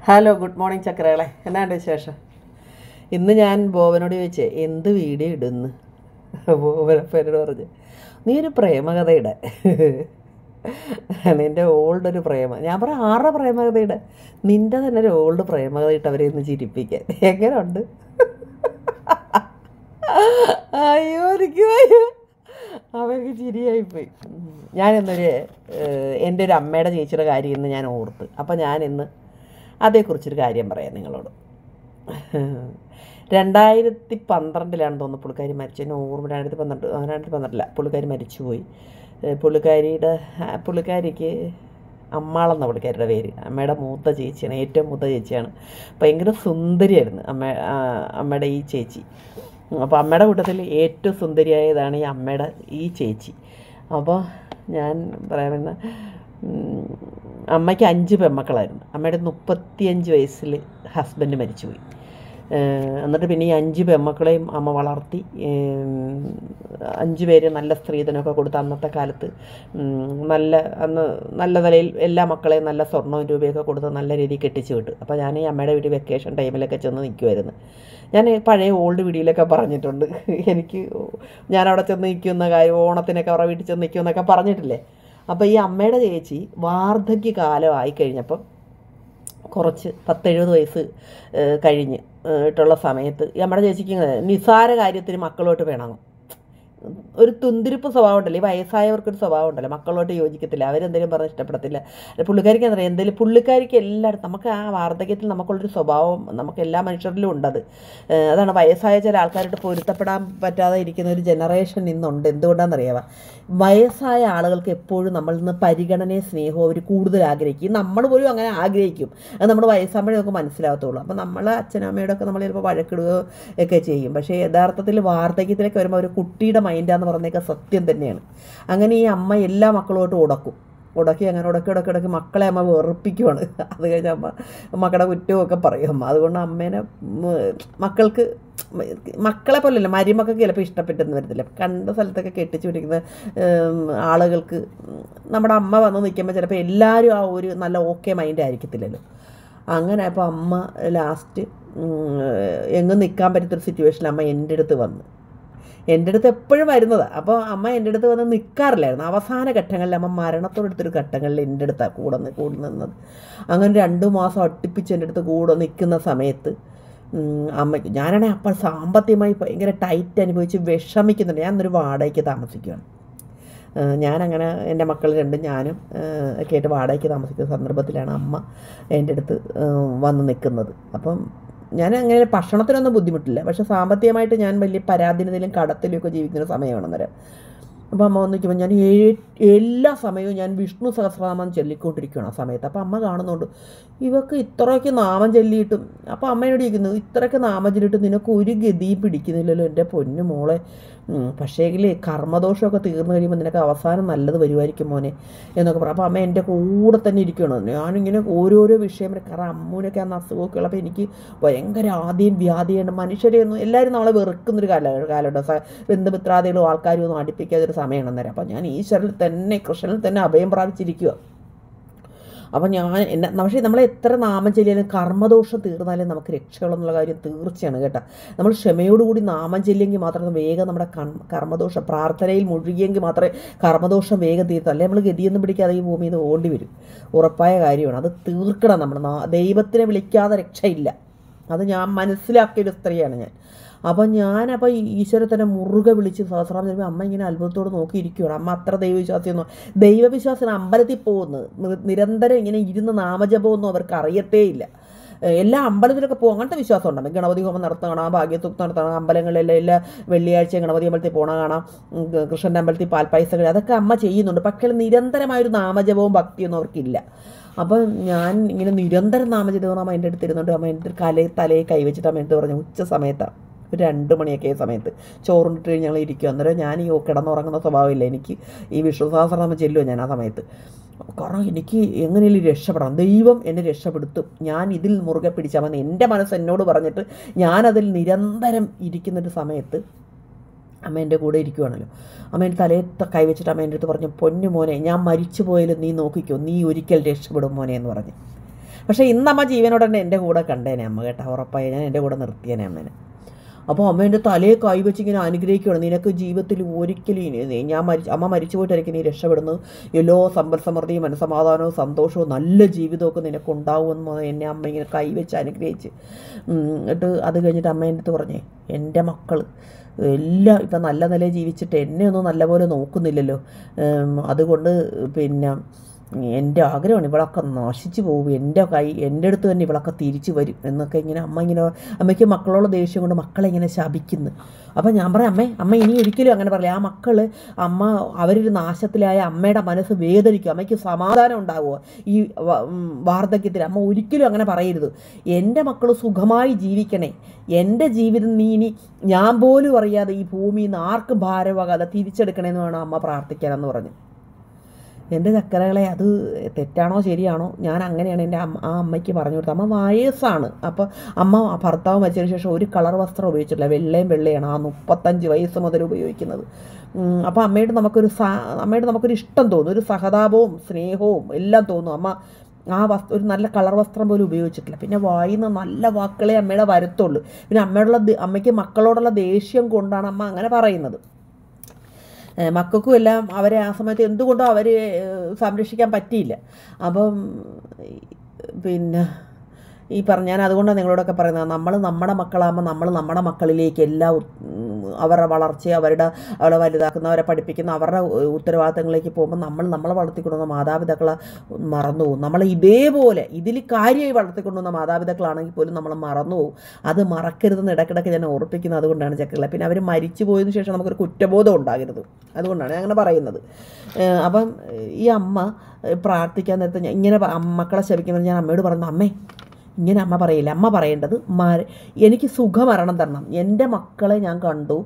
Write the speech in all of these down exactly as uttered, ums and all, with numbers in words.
Hello, good morning ചക്രകളെ. എന്നാണ്ട് വിശേഷം? ഇന്ന് ഞാൻ ബോവനോട് ചോദിച്ചേ എന്ത് വീഡിയോ ഇടുന്നു. ബോവനപ്പം എന്നോട് പറഞ്ഞു, നീ ഒരു പ്രേമകഥയുടെ നിൻ്റെ ഓൾഡ് ഒരു പ്രേമ. ഞാൻ പറയാം, ആരുടെ പ്രേമകഥയുടെ? നിൻ്റെ തന്നെ ഒരു ഓൾഡ് പ്രേമകഥ ഇട്ട് അവരെ ഒന്ന് ചിരിപ്പിക്കാൻ എങ്ങനെയുണ്ട്? അയ്യോ, എനിക്ക് വയ്യ. അവർക്ക് ചിരിയായിപ്പോയി. ഞാനിന്നൊരു എൻ്റെ ഒരു അമ്മയുടെ ചേച്ചിയുടെ കാര്യം ഇന്ന് ഞാൻ ഓർത്ത്. അപ്പം ഞാനിന്ന് അതേക്കുറിച്ചൊരു കാര്യം പറയാം നിങ്ങളോട്. രണ്ടായിരത്തി പന്ത്രണ്ടിലാണ് തോന്നുന്നു പുള്ളിക്കാരി മരിച്ചു. എന്നെ ഓർമ്മ രണ്ടായിരത്തി പന്ത്രണ്ട് രണ്ടായിരത്തി പന്ത്രണ്ടില്ല പുള്ളിക്കാരി മരിച്ചുപോയി. പുള്ളിക്കാരിയുടെ പുള്ളിക്കാരിക്ക് അമ്മാളെന്ന പുള്ളിക്കാരിയുടെ പേര്. അമ്മയുടെ മൂത്ത ചേച്ചിയാണ്, ഏറ്റവും മൂത്ത ചേച്ചിയാണ്. ഭയങ്കര സുന്ദരിയായിരുന്നു അമ്മ അമ്മയുടെ ഈ ചേച്ചി. അപ്പോൾ അമ്മയുടെ കൂട്ടത്തിൽ ഏറ്റവും സുന്ദരിയായതാണ് ഈ അമ്മയുടെ ഈ ചേച്ചി. അപ്പോൾ ഞാൻ പറയുന്ന അമ്മയ്ക്ക് അഞ്ച് പെൺമക്കളായിരുന്നു. അമ്മയുടെ മുപ്പത്തിയഞ്ച് വയസ്സിൽ ഹസ്ബൻഡ് മരിച്ചുപോയി. എന്നിട്ട് പിന്നെ ഈ അഞ്ച് പെൺമക്കളെയും അമ്മ വളർത്തി. അഞ്ച് പേര് നല്ല സ്ത്രീധനമൊക്കെ കൊടുത്ത് അന്നത്തെ കാലത്ത് നല്ല അന്ന് നല്ല നിലയിൽ എല്ലാ മക്കളെയും നല്ല സ്വർണ്ണവും രൂപയൊക്കെ കൊടുത്ത് നല്ല രീതിയിൽ കെട്ടിച്ചു വിട്ടു. അപ്പോൾ ഞാൻ ഈ അമ്മയുടെ വീട്ടിൽ വെക്കേഷൻ ടൈമിലൊക്കെ ചെന്ന് നിൽക്കുമായിരുന്നു. ഞാൻ പഴയ ഓൾഡ് വീഡിയോയിലൊക്കെ പറഞ്ഞിട്ടുണ്ട്. എനിക്ക് ഞാനവിടെ ചെന്ന് നിൽക്കുന്ന കാര്യം, ഓണത്തിനൊക്കെ അവരുടെ വീട്ടിൽ ചെന്ന് നിൽക്കുമെന്നൊക്കെ പറഞ്ഞിട്ടില്ലേ. അപ്പോൾ ഈ അമ്മയുടെ ചേച്ചി വാർദ്ധക്യ കാലമായി കഴിഞ്ഞപ്പം കുറച്ച് പത്തെഴുപത് വയസ്സ് കഴിഞ്ഞ് ട്ടുള്ള സമയത്ത് ഈ അമ്മയുടെ ചേച്ചിക്ക് നിസ്സാര കാര്യത്തിന് മക്കളോട്ട് വേണം. ഒരു തുന്തിരിപ്പ് സ്വഭാവം ഉണ്ടല്ലോ, ഈ വയസ്സായവർക്കൊരു സ്വഭാവം ഉണ്ടല്ലോ, മക്കളോട്ട് യോജിക്കത്തില്ല, അവരെന്തെങ്കിലും പറഞ്ഞ് ഇഷ്ടപ്പെടത്തില്ല. പുള്ളിക്കാരിക്ക് എന്താ പറയുക, എന്തെങ്കിലും പുള്ളിക്കാരിക്ക് എല്ലായിടത്തും നമുക്ക് ആ വാർദ്ധക്യത്തിൽ നമുക്കുള്ളൊരു സ്വഭാവം നമുക്ക് എല്ലാ മനുഷ്യരിലും ഉണ്ടത്. അതാണ് വയസ്സായ ചില ആൾക്കാരോട്ട് പൊരുത്തപ്പെടാൻ പറ്റാതെ ഇരിക്കുന്ന ഒരു ജനറേഷൻ ഇന്നുണ്ട്. എന്തുകൊണ്ടാണെന്നറിയാമോ? വയസ്സായ ആളുകൾക്ക് എപ്പോഴും നമ്മളിൽ നിന്ന് പരിഗണനയും സ്നേഹവും അവർ കൂടുതൽ ആഗ്രഹിക്കും. നമ്മൾ പോലും അങ്ങനെ ആഗ്രഹിക്കും. അത് നമ്മുടെ വയസ്സാകുമ്പോഴേ നമുക്ക് മനസ്സിലാകത്തുള്ളൂ. അപ്പോൾ നമ്മൾ അച്ഛനമ്മയുടെ ഒക്കെ നമ്മൾ ചിലപ്പോൾ വഴക്കിടുകയോ ഒക്കെ ചെയ്യും. പക്ഷേ യഥാർത്ഥത്തിൽ വാർദ്ധക്യത്തിലേക്ക് വരുമ്പോൾ ഒരു കുട്ടിയുടെ മൈൻഡാന്ന് പറഞ്ഞേക്കുക സത്യം തന്നെയാണ്. അങ്ങനെ ഈ അമ്മ എല്ലാ മക്കളോട്ടും ഉടക്കും ഉടക്കി അങ്ങനെ ഉടക്കി ഉടക്കി ഉടക്കി മക്കളെ അമ്മ വെറുപ്പിക്കുവാണ്. അത് കഴിഞ്ഞ് അമ്മ മക്കളുടെ കുറ്റമൊക്കെ പറയും അമ്മ. അതുകൊണ്ട് അമ്മേനെ മക്കൾക്ക് മക്കളെ പോലെയല്ല, മരുമക്കൾക്ക് ചിലപ്പോൾ ഇഷ്ടപ്പെട്ടെന്ന് വരത്തില്ല. കണ്ട സ്ഥലത്തൊക്കെ കെട്ടിച്ചു പിടിക്കുന്ന ആളുകൾക്ക് നമ്മുടെ അമ്മ വന്ന് നിൽക്കുമ്പോൾ ചിലപ്പോൾ എല്ലാവരും ആ ഒരു നല്ല ഓക്കെ മൈൻഡ് ആയിരിക്കത്തില്ലല്ലോ. അങ്ങനെ അപ്പോൾ അമ്മ ലാസ്റ്റ് എങ്ങും നിൽക്കാൻ പറ്റാത്തൊരു സിറ്റുവേഷനിൽ അമ്മ എൻ്റെ അടുത്ത് വന്ന് എൻ്റെ അടുത്ത് എപ്പോഴും വരുന്നതാണ്. അപ്പോൾ അമ്മ എൻ്റെ അടുത്ത് വന്ന് നിൽക്കാറില്ലായിരുന്നു. അവസാന ഘട്ടങ്ങളിൽ അമ്മ മരണത്തോടെടുത്തൊരു ഘട്ടങ്ങളിൽ എൻ്റെ അടുത്താണ് കൂടെ കൂടെ നിന്നത്. അങ്ങനെ രണ്ടു മാസം അടുപ്പിച്ച് എൻ്റെ അടുത്ത് കൂടെ നിൽക്കുന്ന സമയത്ത് അമ്മയ്ക്ക് ഞാനാണെങ്കിൽ അപ്പോൾ സാമ്പത്തികമായി ഭയങ്കര ടൈറ്റ് അനുഭവിച്ച് വിഷമിക്കുന്നുണ്ട്. ഞാനൊരു വാടകയ്ക്ക് താമസിക്കുകയാണ്. ഞാനങ്ങനെ എൻ്റെ മക്കൾ രണ്ടും ഞാനും ഒക്കെ ആയിട്ട് വാടകയ്ക്ക് താമസിക്കുന്ന സന്ദർഭത്തിലാണ് അമ്മ എൻ്റെ അടുത്ത് വന്ന് നിൽക്കുന്നത്. അപ്പം ഞാൻ അങ്ങനെ ഭക്ഷണത്തിനൊന്നും ബുദ്ധിമുട്ടില്ല, പക്ഷേ സാമ്പത്തികമായിട്ട് ഞാൻ വലിയ പരാധീനതയിലും കടത്തിലുമൊക്കെ ജീവിക്കുന്ന സമയമാണ് അന്നേരം. അപ്പോൾ അമ്മ വന്നിരിക്കുമ്പോൾ ഞാൻ എല്ലാ സമയവും ഞാൻ വിഷ്ണു സഹസ്രനാമം ചൊല്ലിക്കൊണ്ടിരിക്കുകയാണ് ആ സമയത്ത്. അപ്പോൾ അമ്മ കാണുന്നുണ്ട് ഇവക്ക് ഇത്രയൊക്കെ നാമം ചൊല്ലിയിട്ടും. അപ്പോൾ അമ്മയോട് ഇരിക്കുന്നത് ഇത്രയൊക്കെ നാമം ചൊല്ലിയിട്ട് നിനക്ക് ഒരു ഗതിയും പിടിക്കുന്നില്ലല്ലോ എൻ്റെ പൊന്നു മോളെ. പക്ഷേങ്കിൽ കർമ്മദോഷമൊക്കെ തീർന്നു കഴിയുമ്പോൾ നിനക്ക് അവസാനം നല്ലത് വരുമായിരിക്കും മോനെ എന്നൊക്കെ പറയാം. അപ്പോൾ അമ്മ എൻ്റെ കൂടെ തന്നെ ഇരിക്കണം. ഞാനിങ്ങനെ ഓരോരോ വിഷയം, കാരണം അമ്മൂനൊക്കെ അന്ന് അസുഖമൊക്കെ ഉള്ളപ്പോൾ എനിക്ക് ഭയങ്കര ആദ്യം വ്യാധിയുണ്ട്. മനുഷ്യരെ ഒന്നും എല്ലാവരും നമ്മളെ വെറുക്കുന്നൊരു കാല കാലമുണ്ട്. ബന്ധുമിത്രാദികളും ആൾക്കാരും ഒന്നും അടുപ്പിക്കാതൊരു സമയമാണ് അന്നേരം. അപ്പോൾ ഞാൻ ഈശ്വരനിൽ തന്നെ കൃഷ്ണനിൽ തന്നെ അഭയം പ്രാപിച്ചിരിക്കുക. അപ്പം ഞാൻ എന്നെ പക്ഷേ നമ്മൾ എത്ര നാമം ചൊല്ലിയാലും കർമ്മദോഷം തീർന്നാലും നമുക്ക് രക്ഷകളെന്നുള്ള കാര്യം തീർച്ചയാണ് കേട്ടോ. നമ്മൾ ക്ഷമയോടുകൂടി നാമം ചൊല്ലിയെങ്കിൽ മാത്രമേ വേഗം നമ്മുടെ കർമ്മദോഷം പ്രാർത്ഥനയിൽ മുഴുകിയെങ്കിൽ മാത്രമേ കർമ്മദോഷം വേഗം തീർത്തൂ. അല്ലെങ്കിൽ നമ്മൾ ഗതിയൊന്നും പിടിക്കാതെ ഈ ഭൂമിയിൽ നിന്ന് ഓടി വരും. ഉറപ്പായ കാര്യമാണ്. അത് തീർക്കണം. നമ്മൾ ദൈവത്തിനെ വിളിക്കാതെ രക്ഷയില്ല. അത് ഞാൻ മനസ്സിലാക്കിയൊരു സ്ത്രീയാണ് ഞാൻ. അപ്പം ഞാനപ്പോൾ ഈശ്വരനെ തന്നെ മുറുകെ വിളിച്ച് സഹസ്രാമം ചെല്ലുമ്പോൾ അമ്മ ഇങ്ങനെ അത്ഭുതത്തോട് നോക്കിയിരിക്കുകയാണ്. അമ്മ അത്ര ദൈവവിശ്വാസിയൊന്നും ദൈവവിശ്വാസിന് അമ്പലത്തിൽ പോകുന്നു നിരന്തരം ഇങ്ങനെ ഇരുന്ന് നാമജപമൊന്നും അവർക്ക് അറിയത്തേയില്ല. എല്ലാ അമ്പലത്തിലൊക്കെ പോകും, അങ്ങനത്തെ വിശ്വാസം ഉണ്ടാകും. ഗണപതി ഹോമം നടത്തുക കാണാം, ഭാഗ്യസൂക്തം നടത്തണം, അമ്പലങ്ങളിലെല്ലാം എല്ലാ വെള്ളിയാഴ്ച ഗണപതി അമ്പലത്തിൽ പോകണം കാണാം, കൃഷ്ണൻ്റെ അമ്പലത്തിൽ പാൽപ്പായസം, അതൊക്കെ അമ്മ ചെയ്യുന്നുണ്ട്. പക്ഷേ നിരന്തരമായൊരു നാമജപവും ഭക്തിയൊന്നും അവർക്കില്ല. അപ്പം ഞാൻ ഇങ്ങനെ നിരന്തരം നാമജപം അമ്മ എൻ്റെ അടുത്ത് ഇരുന്നുണ്ട്. അമ്മ എൻ്റെ കലയിൽ തലയിൽ കൈവച്ചിട്ട് അമ്മ എടുത്ത് പറഞ്ഞു ഉച്ച സമയത്താണ്, ഒരു രണ്ട് മണിയൊക്കെ സമയത്ത് ചോറുണ്ടിട്ട് കഴിഞ്ഞ് ഞങ്ങൾ ഇരിക്കും. അന്നേരം ഞാൻ ഈ കിടന്നുറങ്ങുന്ന സ്വഭാവമില്ല എനിക്ക്. ഈ വിഷ്ണു സഹസ്രനാമം ചെല്ലുമോ ഞാൻ ആ സമയത്ത്. കാരണം എനിക്ക് എങ്ങനെയും രക്ഷപ്പെടണം, ദൈവം എന്നെ രക്ഷപ്പെടുത്തും, ഞാൻ ഇതിൽ മുറുകെ പിടിച്ചാൽ മതി എൻ്റെ മനസ്സ് എന്നോട് പറഞ്ഞിട്ട് ഞാനതിൽ നിരന്തരം ഇരിക്കുന്നൊരു സമയത്ത് അമ്മ എൻ്റെ കൂടെ ഇരിക്കുവാണല്ലോ. അമ്മേൻ്റെ തലയത്ത് കൈവച്ചിട്ട് അമ്മ എൻ്റെ അടുത്ത് പറഞ്ഞു, പൊന്നു മോനെ, ഞാൻ മരിച്ചു പോയാലും നീ നോക്കിക്കോ, നീ ഒരിക്കൽ രക്ഷപ്പെടും മോനെ എന്ന് പറഞ്ഞു. പക്ഷേ ഇന്നമ്മ ജീവനോടെ തന്നെ എൻ്റെ കൂടെ കണ്ടേനെ അമ്മ കേട്ടോ, ഉറപ്പായി ഞാൻ എൻ്റെ കൂടെ നിർത്തിയേനെ അമ്മേനെ. അപ്പോൾ അമ്മ എൻ്റെ തലയെ കൈവച്ച് ഇങ്ങനെ അനുഗ്രഹിക്കുകയാണ്, നിനക്ക് ജീവിതത്തിൽ ഒരിക്കലും ഇനി ഞാൻ മരിച്ചു അമ്മ മരിച്ചു പോയിട്ടായിരിക്കും നീ രക്ഷപ്പെടുന്നത്, എല്ലോ സമ്പൽ സമൃദ്ധിയും മനസ്സമാധാനവും സന്തോഷവും നല്ല ജീവിതമൊക്കെ നിനക്കുണ്ടാവുമെന്ന് എന്നെ അമ്മ ഇങ്ങനെ കൈവച്ച് അനുഗ്രഹിച്ച്. എന്നിട്ട് അത് കഴിഞ്ഞിട്ട് അമ്മ എൻ്റെ അടുത്ത് പറഞ്ഞേ, എൻ്റെ മക്കൾ എല്ലാം ഇപ്പം നല്ല നിലയിൽ ജീവിച്ചിട്ട് എന്നെ ഒന്നും നല്ലപോലെ നോക്കുന്നില്ലല്ലോ, അതുകൊണ്ട് പിന്നെ എൻ്റെ ആഗ്രഹമാണ് ഇവളൊക്കെ നശിച്ചു പോകും, എൻ്റെ കൈ എൻ്റെ അടുത്ത് തന്നെ ഇവളൊക്കെ തിരിച്ചു വരും എന്നൊക്കെ ഇങ്ങനെ അമ്മ ഇങ്ങനെ അമ്മയ്ക്ക് മക്കളോട് ദേഷ്യം കൊണ്ട് മക്കളെ ഇങ്ങനെ ശപിക്കുന്നു. അപ്പം ഞാൻ പറയാം, അമ്മേ അമ്മ ഇനി ഒരിക്കലും അങ്ങനെ പറയില്ല. ആ മക്കൾ അമ്മ അവരൊരു നാശത്തിലായ അമ്മയുടെ മനസ്സ് വേദനിക്കും, അമ്മയ്ക്ക് സമാധാനം ഉണ്ടാവുമോ ഈ വാർദ്ധക്യത്തിൽ? അമ്മ ഒരിക്കലും അങ്ങനെ പറയരുത്. എൻ്റെ മക്കൾ സുഖമായി ജീവിക്കണേ, എൻ്റെ ജീവിതം നീ ഇനി ഞാൻ പോലും അറിയാതെ ഈ ഭൂമിയിൽ നിന്ന് ആർക്കും ഭാരമാകാതെ തിരിച്ചെടുക്കണമെന്ന് വേണം അമ്മ പ്രാർത്ഥിക്കാനെന്ന് പറഞ്ഞു. എൻ്റെ ചക്കരകളെ, അത് തെറ്റാണോ ശരിയാണോ, ഞാൻ അങ്ങനെയാണ് എൻ്റെ അമ്മ ആ അമ്മയ്ക്ക് പറഞ്ഞു കൊടുത്തത്. അമ്മ വയസ്സാണ്. അപ്പോൾ അമ്മ ഭർത്താവ് മരിച്ചതിന് ശേഷം ഒരു കളർ വസ്ത്രം ഉപയോഗിച്ചിട്ടില്ല, വെള്ളയും വെള്ളയാണ് ആ മുപ്പത്തഞ്ച് വയസ്സ് മുതൽ ഉപയോഗിക്കുന്നത്. അപ്പോൾ അമ്മയോട് നമുക്കൊരു സ അമ്മയോട് നമുക്കൊരു ഇഷ്ടം തോന്നും, ഒരു സഹതാപവും സ്നേഹവും എല്ലാം തോന്നും. അമ്മ ആ വസ്ത്ര ഒരു നല്ല കളർ വസ്ത്രം പോലും ഉപയോഗിച്ചിട്ടില്ല. പിന്നെ വായിന്ന് നല്ല വാക്കുകളെ അമ്മയുടെ വരത്തുള്ളൂ. പിന്നെ അമ്മയോടുള്ള അമ്മയ്ക്ക് മക്കളോടുള്ള ദേഷ്യം കൊണ്ടാണ് അമ്മ അങ്ങനെ പറയുന്നത്. മക്കൾക്കും എല്ലാം അവരെ ആ സമയത്ത് എന്തുകൊണ്ടോ അവർ സംരക്ഷിക്കാൻ പറ്റിയില്ല. അപ്പം പിന്നെ ഈ പറഞ്ഞ ഞാൻ അതുകൊണ്ടാണ് നിങ്ങളോടൊക്കെ പറയുന്നത്, നമ്മൾ നമ്മുടെ മക്കളാകുമ്പോൾ നമ്മൾ നമ്മുടെ മക്കളിലേക്ക് എല്ലാ അവരുടെ വളർച്ചയെ അവരുടെ അവളെ വലുതാക്കുന്ന അവരെ പഠിപ്പിക്കുന്ന അവരുടെ ഉത്തരവാദിത്തങ്ങളിലേക്ക് പോകുമ്പോൾ നമ്മൾ നമ്മളെ വളർത്തിക്കൊണ്ടുവന്ന മാതാപിതാക്കളെ മറന്നു പോകും. നമ്മൾ ഇതേപോലെ ഇതിൽ കാര്യമായി വളർത്തിക്കൊണ്ടുവന്ന മാതാപിതാക്കളാണെങ്കിൽ പോലും നമ്മൾ മറന്നു പോകും. അത് മറക്കരുതെന്ന് ഇടയ്ക്കിടയ്ക്ക് ഞാൻ ഓർപ്പിക്കുന്നത് അതുകൊണ്ടാണ് ചക്കളെ. പിന്നെ അവർ മരിച്ചു പോയതിനു ശേഷം നമുക്കൊരു കുറ്റബോധം ഉണ്ടാകരുത്, അതുകൊണ്ടാണ് ഞാൻ അങ്ങനെ പറയുന്നത്. അപ്പം ഈ അമ്മ പ്രാർത്ഥിക്കാൻ നേരത്തെ ഇങ്ങനെ മക്കളെ ശപിക്കുന്നത് ഞാൻ അമ്മയോട് പറഞ്ഞു, അമ്മേ ഇങ്ങനെ അമ്മ പറയില്ല, അമ്മ പറയേണ്ടത് മര എനിക്ക് സുഖമരണം തരണം. എൻ്റെ മക്കളെ ഞാൻ കണ്ടു,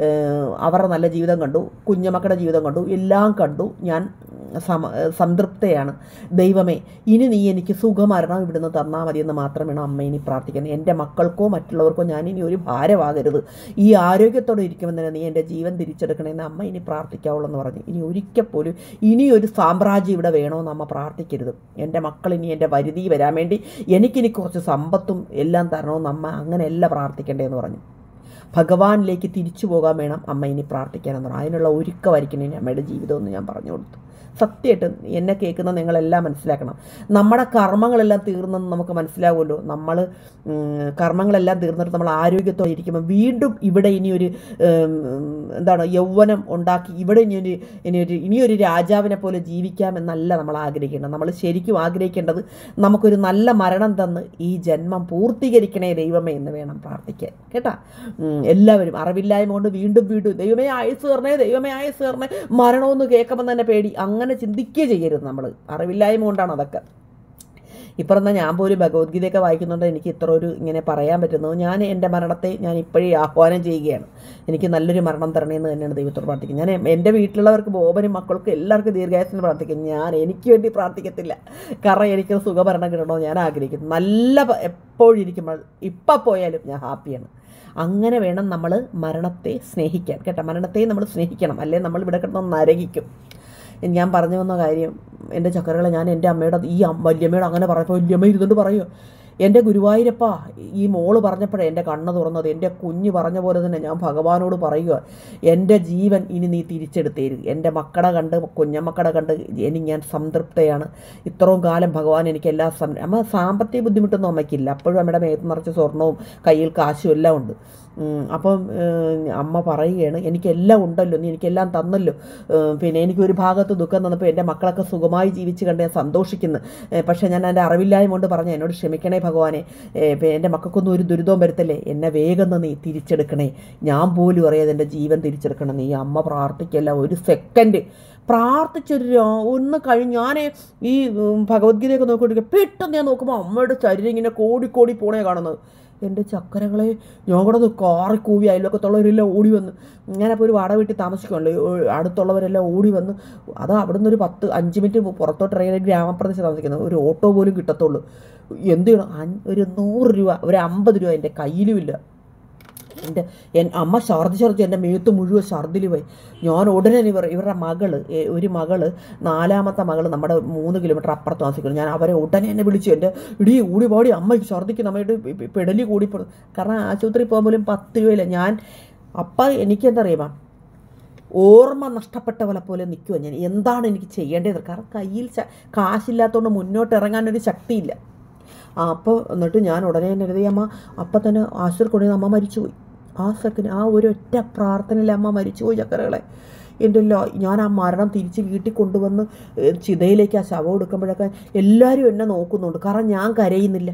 അവരുടെ നല്ല ജീവിതം കണ്ടു, കുഞ്ഞുമക്കളുടെ ജീവിതം കണ്ടു, എല്ലാം കണ്ടു, ഞാൻ സമ സംതൃപ്തയാണ്. ദൈവമേ ഇനി നീ എനിക്ക് സുഖമരണം ഇവിടുന്ന് തന്നാൽ മതിയെന്ന് മാത്രം വേണം അമ്മ ഇനി പ്രാർത്ഥിക്കുന്നത്. എൻ്റെ മക്കൾക്കോ മറ്റുള്ളവർക്കോ ഞാൻ ഇനി ഒരു ഭാരമാകരുത്, ഈ ആരോഗ്യത്തോടെ ഇരിക്കുമെന്ന് തന്നെ നീ എൻ്റെ ജീവൻ തിരിച്ചെടുക്കണമെന്ന് അമ്മ ഇനി പ്രാർത്ഥിക്കാവുള്ളൂ എന്ന് പറഞ്ഞു. ഇനി ഒരിക്കൽ പോലും ഇനിയൊരു സാമ്രാജ്യം ഇവിടെ വേണമെന്ന് അമ്മ പ്രാർത്ഥിക്കരുത്. എൻ്റെ മക്കൾ ഇനി എൻ്റെ വരുതി വരാൻ വേണ്ടി എനിക്കിനി കുറച്ച് സമ്പത്തും എല്ലാം തരണമെന്ന് അമ്മ അങ്ങനെയല്ല പ്രാർത്ഥിക്കേണ്ടതെന്ന് പറഞ്ഞു. ഭഗവാനിലേക്ക് തിരിച്ചു പോകാൻ വേണം അമ്മ ഇനി പ്രാർത്ഥിക്കാനെന്ന് പറഞ്ഞു. അതിനുള്ള ഒരുക്കമായിരിക്കണം ഇനി അമ്മയുടെ ജീവിതമെന്ന് ഞാൻ പറഞ്ഞു കൊടുത്തു. സത്യമായിട്ട് എന്നെ കേൾക്കുന്ന നിങ്ങളെല്ലാം മനസ്സിലാക്കണം, നമ്മുടെ കർമ്മങ്ങളെല്ലാം തീർന്നെന്ന് നമുക്ക് മനസ്സിലാവുമല്ലോ. നമ്മൾ കർമ്മങ്ങളെല്ലാം തീർന്നിട്ട് നമ്മൾ ആരോഗ്യത്തോടെ ഇരിക്കുമ്പോൾ വീണ്ടും ഇവിടെ ഇനിയൊരു എന്താണ് യൗവനം ഉണ്ടാക്കി ഇവിടെ ഇനിയൊരു ഇനിയൊരു ഇനിയൊരു രാജാവിനെ പോലെ ജീവിക്കാമെന്നല്ല നമ്മൾ ആഗ്രഹിക്കേണ്ടത്. നമ്മൾ ശരിക്കും ആഗ്രഹിക്കേണ്ടത് നമുക്കൊരു നല്ല മരണം തന്ന് ഈ ജന്മം പൂർത്തീകരിക്കണേ ദൈവമേ എന്ന് വേണം പ്രാർത്ഥിക്കാൻ കേട്ടാ. എല്ലാവരും അറിവില്ലായ്മ കൊണ്ട് വീണ്ടും വീണ്ടും ദൈവമേ ആയുസ് കയറണേ, ദൈവമേ ആയുസ് കയറണേ, മരണമെന്ന് കേൾക്കുമ്പോൾ തന്നെ പേടി, അങ്ങനെ ചിന്തിക്കുകയേ ചെയ്യരുത്. നമ്മൾ അറിവില്ലായ്മ കൊണ്ടാണ് അതൊക്കെ. ഇപ്പറഞ്ഞാൽ ഞാൻ പോലും ഭഗവത്ഗീതയൊക്കെ വായിക്കുന്നുണ്ട് എനിക്ക് ഇത്ര ഒരു ഇങ്ങനെ പറയാൻ പറ്റുന്നത്. ഞാൻ എൻ്റെ മരണത്തെ ഞാൻ ഇപ്പോഴേ ആഹ്വാനം ചെയ്യുകയാണ്, എനിക്ക് നല്ലൊരു മരണം തരണേന്ന് തന്നെയാണ് ദൈവത്തോട് പ്രാർത്ഥിക്കുന്നത്. ഞാൻ എൻ്റെ വീട്ടിലുള്ളവർക്ക് ബോബനും മക്കൾക്കും എല്ലാവർക്കും ദീർഘായുസിന് പ്രാർത്ഥിക്കും. ഞാൻ എനിക്ക് വേണ്ടി പ്രാർത്ഥിക്കത്തില്ല, കാരണം എനിക്ക് സുഖമരണം കിട്ടണമെന്ന് ഞാൻ ആഗ്രഹിക്കുന്നു. നല്ല എപ്പോഴും ഇരിക്കുമ്പോൾ ഇപ്പം പോയാലും ഞാൻ ഹാപ്പിയാണ്. അങ്ങനെ വേണം നമ്മൾ മരണത്തെ സ്നേഹിക്കാൻ കേട്ടോ. മരണത്തെ നമ്മൾ സ്നേഹിക്കണം, അല്ലെ നമ്മൾ ഇവിടെ കിടന്ന് നരകിക്കും. ഞാൻ പറഞ്ഞു വന്ന കാര്യം എൻ്റെ ചക്കരകളെ, ഞാൻ എൻ്റെ അമ്മയുടെ ഈ വല്യമ്മയോട് അങ്ങനെ പറഞ്ഞപ്പോൾ വല്യമ്മ ഇരുന്നുകൊണ്ട് പറയുമോ, എൻ്റെ ഗുരുവായൂരപ്പ ഈ മോള് പറഞ്ഞപ്പോഴേ എൻ്റെ കണ്ണ് തുറന്നത്. എൻ്റെ കുഞ്ഞ് പറഞ്ഞ പോലെ തന്നെ ഞാൻ ഭഗവാനോട് പറയുക, എൻ്റെ ജീവൻ ഇനി നീ തിരിച്ചെടുത്തേരും. എൻ്റെ മക്കളെ കണ്ട് കുഞ്ഞമ്മക്കളെ കണ്ട് ഇനി ഞാൻ സംതൃപ്തയാണ്. ഇത്രയും കാലം ഭഗവാൻ എനിക്ക് എല്ലാ സം അമ്മ സാമ്പത്തിക ബുദ്ധിമുട്ടൊന്നും അമ്മയ്ക്കില്ല. അപ്പോഴും അമ്മയുടെ മേത്ത് നിറച്ച് സ്വർണവും കയ്യിൽ കാശും എല്ലാം ഉണ്ട്. അപ്പം അമ്മ പറയുകയാണ്, എനിക്കെല്ലാം ഉണ്ടല്ലോ, നീ എനിക്കെല്ലാം തന്നല്ലോ, പിന്നെ എനിക്കൊരു ഭാഗത്ത് ദുഃഖം തന്നപ്പോൾ എൻ്റെ മക്കളൊക്കെ സുഖമായി ജീവിച്ച് കണ്ട് ഞാൻ സന്തോഷിക്കുന്നു. പക്ഷേ ഞാൻ എൻ്റെ അറിവില്ലായ്മ കൊണ്ട് പറഞ്ഞു, എന്നോട് ക്ഷമിക്കണേ ഭഗവാനെ, എൻ്റെ മക്കൾക്കൊന്നും ഒരു ദുരിതവും വരുത്തല്ലേ, എന്നെ വേഗം നീ തിരിച്ചെടുക്കണേ, ഞാൻ പോലും അറിയാതെ എൻ്റെ ജീവൻ തിരിച്ചെടുക്കണം. നീ അമ്മ പ്രാർത്ഥിക്കല്ല, ഒരു സെക്കൻഡ് പ്രാർത്ഥിച്ചൊരു ഒന്ന് കഴിഞ്ഞ് ഞാൻ ഈ ഭഗവത്ഗീതയൊക്കെ നോക്കിക്കൊണ്ടിരിക്കുക, പെട്ടെന്ന് ഞാൻ നോക്കുമ്പോൾ അമ്മയുടെ ശരീരം ഇങ്ങനെ കോടിക്കോടി പോണേ കാണുന്നത്. എൻ്റെ ചക്കരകളെ, ഞാൻ കൂടെ ഒന്ന് കാറി കൂവി അയൽവക്കത്തുള്ളവരെല്ലാം ഓടി വന്ന്, ഞാനപ്പോൾ ഒരു വാടക വീട്ടിൽ താമസിക്കുമല്ലോ, അടുത്തുള്ളവരെല്ലാം ഓടി വന്ന്, അത് അവിടെ നിന്ന് ഒരു പത്ത് അഞ്ച് മിനിറ്റ് പുറത്തോട്ട് ഇറങ്ങിയ ഗ്രാമപ്രദേശത്ത് താമസിക്കുന്നത്, ഒരു ഓട്ടോ പോലും കിട്ടത്തുള്ളൂ. എന്ത് ചെയ്യണം, ഒരു നൂറ് രൂപ ഒരു അമ്പത് രൂപ എൻ്റെ കയ്യിലുമില്ല. എൻ്റെ എൻ അമ്മ ഛർദ്ദി ഛർദ്ദി എൻ്റെ മേത്ത് മുഴുവൻ ഛർദ്ദിൽ പോയി. ഞാൻ ഉടനെ ഇവർ ഇവരുടെ മകള് ഒരു മകള് നാലാമത്തെ മകള് നമ്മുടെ മൂന്ന് കിലോമീറ്റർ അപ്പുറത്ത് താമസിക്കുന്നു. ഞാൻ അവരെ ഉടനെ എന്നെ വിളിച്ചു, എൻ്റെ ഇടീ കൂടി പാടി അമ്മ ഛർദ്ദിക്ക് നമ്മളുടെ പെടലി കൂടിപ്പെടും. കാരണം ആശുപത്രി പോകുമ്പോഴും പത്ത് രൂപയില്ല. ഞാൻ അപ്പം എനിക്കെന്താ അറിയാമോ, ഓർമ്മ നഷ്ടപ്പെട്ട പോലെ പോലെ നിൽക്കുമോ ഞാൻ. എന്താണ് എനിക്ക് ചെയ്യേണ്ടത്? കാരണം കയ്യിൽ കാശില്ലാത്തതുകൊണ്ട് മുന്നോട്ട് ഇറങ്ങാനൊരു ശക്തിയില്ല. ആ അപ്പോൾ എന്നിട്ട് ഞാൻ ഉടനെ തന്നെ എഴുതി അമ്മ അപ്പം തന്നെ ആശുപത്രി കൊണ്ടുവന്ന് അമ്മ മരിച്ചുപോയി. ആ സെക്കൻഡ് ആ ഒരു ഒറ്റ പ്രാർത്ഥനയിൽ അമ്മ മരിച്ചുപോയി ചക്കരകളെ. എൻ്റെ എല്ലാ ഞാൻ ആ മരണം തിരിച്ച് വീട്ടിൽ കൊണ്ടുവന്ന് ചിതയിലേക്ക് ആ ശവം എടുക്കുമ്പോഴൊക്കെ എല്ലാവരും എന്നെ നോക്കുന്നുണ്ട്. കാരണം ഞാൻ കരയുന്നില്ല.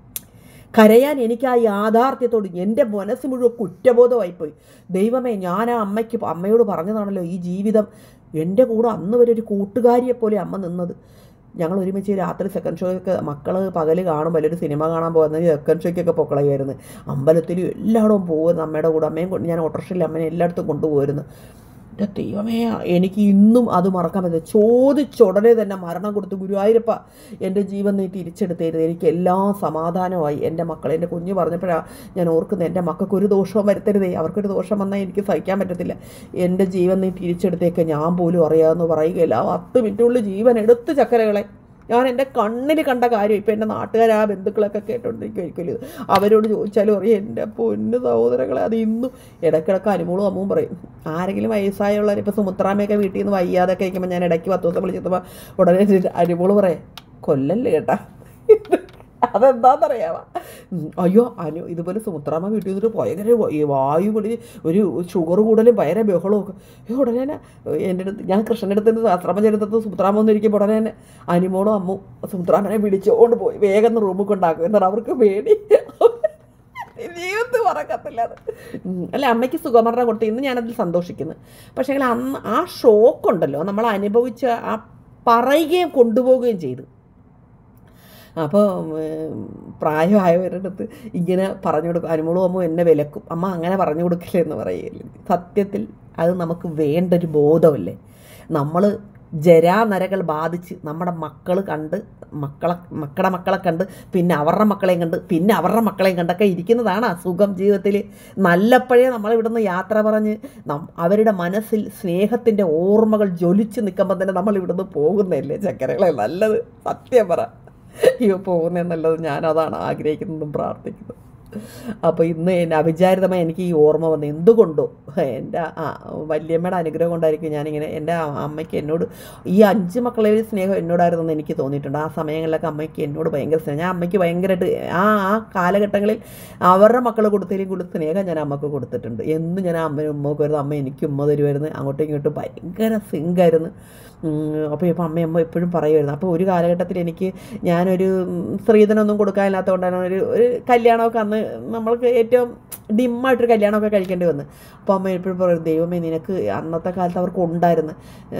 കരയാൻ എനിക്ക് ആ യാഥാർത്ഥ്യത്തോട് എൻ്റെ മനസ്സ് മുഴുവൻ കുറ്റബോധമായിപ്പോയി. ദൈവമേ, ഞാൻ ആ അമ്മയ്ക്ക് അമ്മയോട് പറഞ്ഞതാണല്ലോ ഈ ജീവിതം. എൻ്റെ കൂടെ അന്ന് വരെ ഒരു കൂട്ടുകാരിയെപ്പോലെ അമ്മ നിന്നത്. ഞങ്ങൾ ഒരുമിച്ച് രാത്രി സെക്കൻഡ് ഷോയ്ക്ക് മക്കൾ പകൽ കാണുമ്പോൾ വലിയൊരു സിനിമ കാണാൻ പോകുന്നത് സെക്കൻഡ് ഷോയ്ക്കൊക്കെ പൊക്കളയായിരുന്നു. അമ്പലത്തിലും എല്ലായിടവും പോകുമായിരുന്നു അമ്മയുടെ കൂടെ. അമ്മയും കൊണ്ട് ഞാൻ ഓട്ടോറിക്ഷയിൽ അമ്മനെ എല്ലായിടത്തും കൊണ്ടുപോയിരുന്നു. എൻ്റെ ദൈവമേ, എനിക്ക് ഇന്നും അത് മറക്കാൻ പറ്റില്ല. ചോദിച്ചുടനെ തന്നെ മരണം കൊടുത്ത് ഗുരുവായൂരപ്പ എൻ്റെ ജീവൻ നീ തിരിച്ചെടുത്തരുത്, എനിക്ക് എല്ലാ സമാധാനമായി. എൻ്റെ മക്കൾ എൻ്റെ കുഞ്ഞ് പറഞ്ഞപ്പോഴാണ് ഞാൻ ഓർക്കുന്നത്, എൻ്റെ മക്കൾക്ക് ഒരു ദോഷവും വരുത്തരുതേ. അവർക്കൊരു ദോഷം വന്നാൽ എനിക്ക് സഹിക്കാൻ പറ്റത്തില്ല. എൻ്റെ ജീവൻ നീ തിരിച്ചെടുത്തേക്ക് ഞാൻ പോലും അറിയാമെന്ന് പറയുകയില്ല. ആ പത്ത് മിനിറ്റുള്ളിൽ ജീവൻ എടുത്ത് ചക്കരകളെ. ഞാൻ എൻ്റെ കണ്ണിൽ കണ്ട കാര്യം ഇപ്പം എൻ്റെ നാട്ടുകാർ ആ ബന്ധുക്കളൊക്കെ കേട്ടോണ്ടിരിക്കുമായിരിക്കും. അവരോട് ചോദിച്ചാലും അറിയാം എൻ്റെ പൊന്നു സഹോദരങ്ങളെ. അത് ഇന്നും ഇടയ്ക്കിടയ്ക്ക് അനുമോളും അമ്മും പറയും. ആരെങ്കിലും വയസ്സായുള്ളവർ ഇപ്പോൾ സുമുത്രാമ്മയൊക്കെ വീട്ടിൽ നിന്ന് വയ്യാതൊക്കെ ഇരിക്കുമ്പോൾ ഞാൻ ഇടയ്ക്ക് പത്ത് ദിവസം വിളിച്ചെത്തുമ്പോൾ ഉടനെ അനുമോള് പറയാം, കൊല്ലല്ലേ കേട്ടാ. അതെന്താണെന്നറിയാമോ? അയ്യോ അനു ഇതുപോലെ സുമുത്രാമ്മ വീട്ടിൽ നിന്നിട്ട് ഭയങ്കര വായു പൊടി ഒരു ഷുഗർ കൂടുതലും ഭയങ്കര ബഹളമൊക്കെ. ഉടനെ തന്നെ എൻ്റെ അടുത്ത് ഞാൻ കൃഷ്ണൻ്റെ അടുത്ത് നിന്ന് ശാസ്ത്രമ്മ ചെലുത്തത്ത് സുമുത്രാമ്മ ഒന്നിരിക്കുമ്പോൾ ഉടനെ തന്നെ അനുമോളും അമ്മും സുമുത്രാമ്മനെ വിളിച്ചുകൊണ്ട് പോയി വേഗം റൂമിൽ കൊണ്ടാക്കും. എന്നാൽ അവർക്ക് പേടി ജീവിതത്തിൽ മറക്കത്തില്ല അത്. അല്ല, അമ്മയ്ക്ക് സുഖമരണം കൊടുത്ത് ഇന്ന് ഞാനതിൽ സന്തോഷിക്കുന്നു. പക്ഷേ അന്ന് ആ ഷോക്കുണ്ടല്ലോ നമ്മൾ അനുഭവിച്ച ആ പറയുകയും കൊണ്ടുപോവുകയും ചെയ്തു. അപ്പോൾ പ്രായമായവരുടെ അടുത്ത് ഇങ്ങനെ പറഞ്ഞു കൊടുക്കും. അനുമോളും അമ്മ എന്നെ വിലക്കും, അമ്മ അങ്ങനെ പറഞ്ഞു കൊടുക്കില്ല എന്ന് പറയില്ല. സത്യത്തിൽ അത് നമുക്ക് വേണ്ടൊരു ബോധമല്ലേ. നമ്മൾ ജരാനരകൾ ബാധിച്ച് നമ്മുടെ മക്കൾ കണ്ട് മക്കളെ മക്കളുടെ മക്കളെ കണ്ട് പിന്നെ അവരുടെ മക്കളെയും കണ്ട് പിന്നെ അവരുടെ മക്കളെയും കണ്ടൊക്കെ ഇരിക്കുന്നതാണ് അസുഖം ജീവിതത്തിൽ. നല്ലപ്പോഴേ നമ്മളിവിടുന്ന് യാത്ര പറഞ്ഞ് അവരുടെ മനസ്സിൽ സ്നേഹത്തിൻ്റെ ഓർമ്മകൾ ജ്വലിച്ച് നിൽക്കുമ്പോൾ തന്നെ നമ്മളിവിടുന്ന് പോകുന്നതല്ലേ ചക്കരകളെ നല്ലത്. സത്യം പറ, അയ്യോ പോകുന്നതെന്നുള്ളത് ഞാനതാണ് ആഗ്രഹിക്കുന്നതും പ്രാർത്ഥിക്കുന്നതും. അപ്പോൾ ഇന്ന് എന്നെ അവിചാരിതമായി എനിക്ക് ഈ ഓർമ്മ വന്നു. എന്തുകൊണ്ടോ എൻ്റെ ആ വല്യമ്മയുടെ അനുഗ്രഹം കൊണ്ടായിരിക്കും ഞാനിങ്ങനെ എൻ്റെ അമ്മയ്ക്ക് എന്നോട് ഈ അഞ്ച് മക്കളിൽ സ്നേഹം എന്നോടായിരുന്നെന്ന് എനിക്ക് തോന്നിയിട്ടുണ്ട്. ആ സമയങ്ങളിലൊക്കെ അമ്മയ്ക്ക് എന്നോട് ഭയങ്കര സ്നേഹം. ഞാൻ അമ്മയ്ക്ക് ഭയങ്കരമായിട്ട് ആ ആ കാലഘട്ടങ്ങളിൽ അവരുടെ മക്കൾ കൊടുത്തതിലും കൂടുതൽ സ്നേഹം ഞാൻ അമ്മക്ക് കൊടുത്തിട്ടുണ്ട്. എന്നും ഞാൻ അമ്മയും ഉമ്മക്ക് വരുന്നത്, അമ്മ എനിക്ക് ഉമ്മ തരുമായിരുന്നു. അങ്ങോട്ടും ഇങ്ങോട്ടും ഭയങ്കര സിങ്കായിരുന്നു. അപ്പോൾ ഇപ്പോൾ അമ്മയമ്മ എപ്പോഴും പറയുമായിരുന്നു. അപ്പോൾ ഒരു കാലഘട്ടത്തിൽ എനിക്ക് ഞാനൊരു സ്ത്രീധനമൊന്നും കൊടുക്കാനില്ലാത്തതുകൊണ്ടാണ് ഒരു ഒരു കല്യാണമൊക്കെ അന്ന് നമ്മൾക്ക് ഏറ്റവും ഡിമ്മായിട്ടൊരു കല്യാണമൊക്കെ കഴിക്കേണ്ടി വന്നു. അപ്പോൾ അമ്മ എപ്പോഴും പറയും, ദൈവമേ നിനക്ക് അന്നത്തെ കാലത്ത് അവർക്ക് ഉണ്ടായിരുന്നു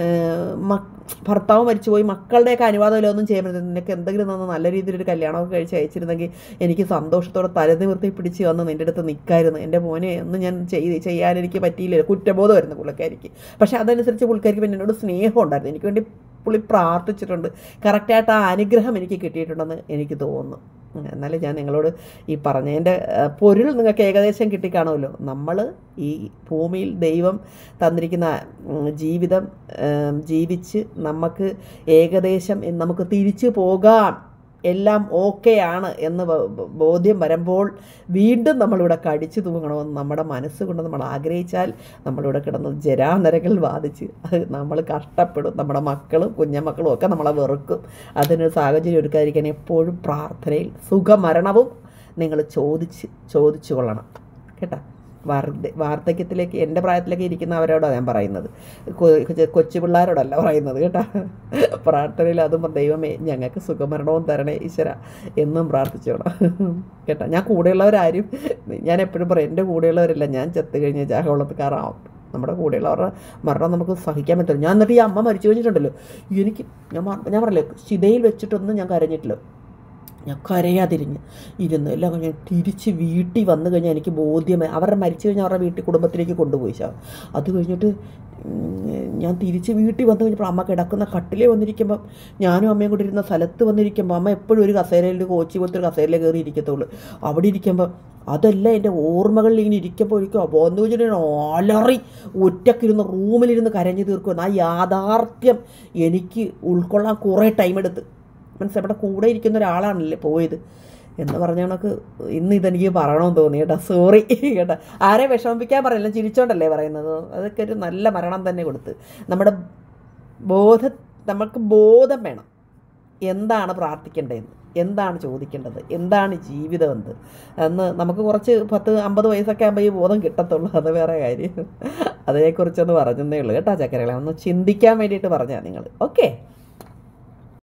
മ ഭർത്താവ് മരിച്ചുപോയി മക്കളുടെയൊക്കെ അനുവാദമില്ല ഒന്നും ചെയ്യാൻ പറ്റുന്നത്, നിനക്ക് എന്തെങ്കിലും തന്ന് നല്ല രീതിയിലൊരു കല്യാണമൊക്കെ കഴിച്ച് അയച്ചിരുന്നെങ്കിൽ എനിക്ക് സന്തോഷത്തോടെ തലനിവർത്തി പിടിച്ച് വന്ന് നിൻ്റെ അടുത്ത് നിൽക്കായിരുന്നു. എൻ്റെ മോനെ ഒന്നും ഞാൻ ചെയ്ത് ചെയ്യാൻ എനിക്ക് പറ്റിയില്ല. കുറ്റബോധമായിരുന്നു പുള്ളിക്കാരിക്ക്. പക്ഷേ അതനുസരിച്ച് പുള്ളിക്കാരിക്ക് പിന്നെ എന്നോട് സ്നേഹം ഉണ്ടായിരുന്നു. എനിക്ക് വേണ്ടി പുള്ളി പ്രാർത്ഥിച്ചിട്ടുണ്ട്. കറക്റ്റായിട്ട് ആ അനുഗ്രഹം എനിക്ക് കിട്ടിയിട്ടുണ്ടെന്ന് എനിക്ക് തോന്നുന്നു. എന്നാലും ഞാൻ നിങ്ങളോട് ഈ പറഞ്ഞതിൻ്റെ പൊരുൾ നിങ്ങൾക്ക് ഏകദേശം കിട്ടിക്കാണുമല്ലോ. നമ്മൾ ഈ ഭൂമിയിൽ ദൈവം തന്നിരിക്കുന്ന ജീവിതം ജീവിച്ച് നമുക്ക് ഏകദേശം നമുക്ക് തിരിച്ചു പോകാം, എല്ലാം ഓക്കെയാണ് എന്ന് ബോധ്യം വരുമ്പോൾ വീണ്ടും നമ്മളിവിടെ കടിച്ചു തൂങ്ങണമെന്ന് നമ്മുടെ മനസ്സുകൊണ്ട് നമ്മൾ ആഗ്രഹിച്ചാൽ നമ്മളിവിടെ കിടന്ന് ജരാനരകൾ ബാധിച്ച് അത് നമ്മൾ കഷ്ടപ്പെടും. നമ്മുടെ മക്കളും കുഞ്ഞമക്കളും ഒക്കെ നമ്മളെ വെറുക്കും. അതിനൊരു സാഹചര്യം ഒരുക്കാതിരിക്കാൻ എപ്പോഴും പ്രാർത്ഥനയിൽ സുഖമരണവും നിങ്ങൾ ചോദിച്ച് ചോദിച്ചു കൊള്ളണം കേട്ടോ. വാർദ്ധ വാർദ്ധക്യത്തിലേക്ക് എൻ്റെ പ്രായത്തിലേക്ക് ഇരിക്കുന്നവരോടാണ് ഞാൻ പറയുന്നത്, കൊച്ചു പിള്ളേരോടല്ല പറയുന്നത് കേട്ടോ. പ്രാർത്ഥനയിൽ അതും ദൈവമേ ഞങ്ങൾക്ക് സുഖമരണവും തരണേ ഈശ്വര എന്നും പ്രാർത്ഥിച്ചോണം കേട്ടോ. ഞാൻ കൂടെയുള്ളവരാരും ഞാൻ എപ്പോഴും പറയും, എൻ്റെ കൂടെയുള്ളവരല്ല ഞാൻ ചത്ത് കഴിഞ്ഞ ജാഹവളത്തുകാരാവും. നമ്മുടെ കൂടെയുള്ളവരുടെ മരണം നമുക്ക് സഹിക്കാൻ പറ്റില്ല. ഞാൻ എന്നിട്ട് ഈ അമ്മ മരിച്ചു കഴിഞ്ഞിട്ടുണ്ടല്ലോ, എനിക്ക് ഞാൻ ഞാൻ പറയല്ലേ ചിതയിൽ വെച്ചിട്ടൊന്നും ഞാൻ കരഞ്ഞിട്ടില്ല. ഞാൻ കരയാതിരിഞ്ഞ് ഇരുന്ന് എല്ലാം കഴിഞ്ഞ് തിരിച്ച് വീട്ടിൽ വന്നു കഴിഞ്ഞാൽ എനിക്ക് ബോധ്യമായി അവരുടെ മരിച്ചു കഴിഞ്ഞാൽ അവരുടെ വീട്ടിൽ കുടുംബത്തിലേക്ക് കൊണ്ടുപോയി ശാ. അത് കഴിഞ്ഞിട്ട് ഞാൻ തിരിച്ച് വീട്ടിൽ വന്നു കഴിഞ്ഞപ്പോൾ അമ്മ കിടക്കുന്ന കട്ടിലേ വന്നിരിക്കുമ്പം ഞാനും അമ്മയും കൂടി ഇരുന്ന സ്ഥലത്ത് വന്നിരിക്കുമ്പോൾ അമ്മ എപ്പോഴും ഒരു കസേരയിൽ കോച്ചി പോലത്തെ ഒരു കസേരയിൽ കയറി ഇരിക്കത്തുള്ളൂ. അവിടെ ഇരിക്കുമ്പോൾ അതെല്ലാം എൻ്റെ ഓർമ്മകളിൽ ഇങ്ങനെ ഇരിക്കുമ്പോൾ ഒരിക്കും അപ്പോൾ എന്ന് വെച്ചിട്ടുണ്ടെങ്കിൽ അലറി ഒറ്റക്കിരുന്ന് റൂമിലിരുന്ന് കരഞ്ഞു തീർക്കും. ആ യാഥാർത്ഥ്യം എനിക്ക് ഉൾക്കൊള്ളാൻ കുറേ ടൈം എടുത്ത്. മനസ്സിലായി, നമ്മുടെ കൂടെ ഇരിക്കുന്ന ഒരാളാണല്ലേ പോയത് എന്ന് പറഞ്ഞ കണക്ക് ഇന്ന് ഇതെനിക്ക് പറയണമെന്ന് തോന്നി കേട്ടോ. സോറി കേട്ടോ, ആരെ വിഷമിപ്പിക്കാൻ പറയില്ല, ചിരിച്ചോണ്ടല്ലേ പറയുന്നത്. അതൊക്കെ ഒരു നല്ല മരണം തന്നെ കൊടുത്ത്. നമ്മുടെ ബോധ നമുക്ക് ബോധം വേണം, എന്താണ് പ്രാർത്ഥിക്കേണ്ടതെന്ന്, എന്താണ് ചോദിക്കേണ്ടത്, എന്താണ് ജീവിതം എന്ത് എന്ന് നമുക്ക് കുറച്ച് പത്ത് അമ്പത് വയസ്സൊക്കെ ആകുമ്പോൾ ഈ ബോധം കിട്ടത്തുള്ളൂ. അത് വേറെ കാര്യം. അതിനെക്കുറിച്ചൊന്ന് പറഞ്ഞതേ ഉള്ളൂ കേട്ടോ ചക്കരകളെ, ഒന്ന് ചിന്തിക്കാൻ വേണ്ടിയിട്ട് പറഞ്ഞാൽ നിങ്ങൾ. ഓക്കെ.